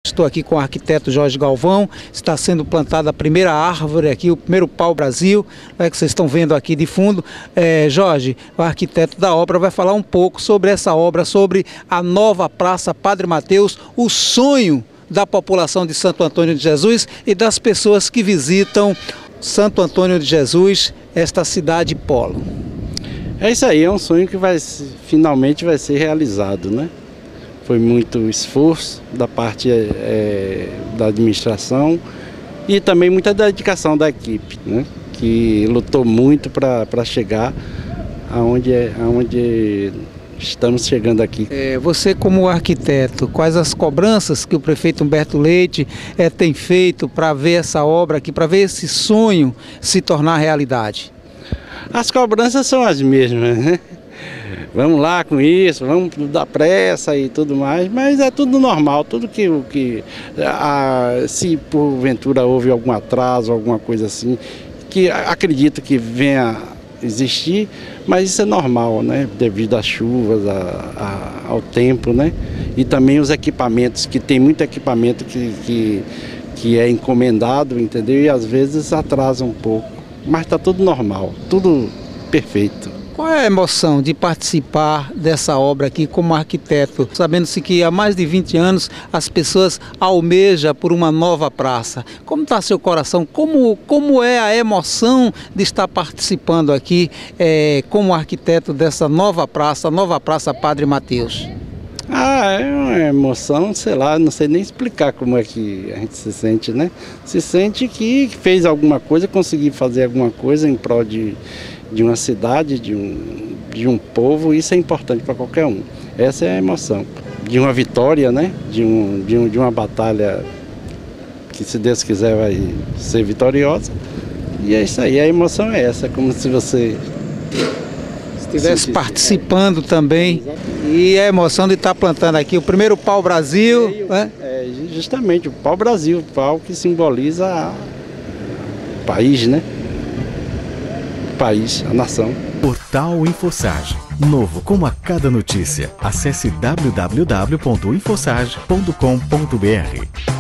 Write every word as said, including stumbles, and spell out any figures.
Estou aqui com o arquiteto Jorge Galvão. Está sendo plantada a primeira árvore aqui, o primeiro pau-brasil, é que vocês estão vendo aqui de fundo. É, Jorge, o arquiteto da obra, vai falar um pouco sobre essa obra, sobre a nova Praça Padre Mateus, o sonho da população de Santo Antônio de Jesus e das pessoas que visitam Santo Antônio de Jesus, esta cidade polo. É isso aí, é um sonho que vai, finalmente vai ser realizado, né? Foi muito esforço da parte é, da administração e também muita dedicação da equipe, né? Que lutou muito para chegar aonde, aonde estamos chegando aqui. É, você como arquiteto, quais as cobranças que o prefeito Humberto Leite é, tem feito para ver essa obra aqui, para ver esse sonho se tornar realidade? As cobranças são as mesmas, né? Vamos lá com isso, vamos dar pressa e tudo mais, mas é tudo normal, tudo que, que a, se porventura houve algum atraso, alguma coisa assim, que acredito que venha existir, mas isso é normal, né? Devido às chuvas, a, a, ao tempo, né? E também os equipamentos, que tem muito equipamento que, que, que é encomendado, entendeu? E às vezes atrasa um pouco, mas está tudo normal, tudo perfeito. Qual é a emoção de participar dessa obra aqui como arquiteto, sabendo-se que há mais de vinte anos as pessoas almejam por uma nova praça? Como está seu coração? Como, como é a emoção de estar participando aqui é, como arquiteto dessa nova praça, nova Praça Padre Mateus? Ah, é uma emoção, sei lá, não sei nem explicar como é que a gente se sente, né? Se sente que fez alguma coisa, conseguiu fazer alguma coisa em prol de... de uma cidade, de um, de um povo, isso é importante para qualquer um. Essa é a emoção. De uma vitória, né? De, um, de, um, de uma batalha que, se Deus quiser, vai ser vitoriosa. E é isso aí, a emoção é essa, como se você... estivesse participando também. E a emoção de estar plantando aqui o primeiro pau-brasil. É, né? é justamente o pau-brasil, o pau que simboliza o país, né? País, a nação. Portal InfoSage. Novo como a cada notícia. Acesse w w w ponto infosage ponto com ponto b r.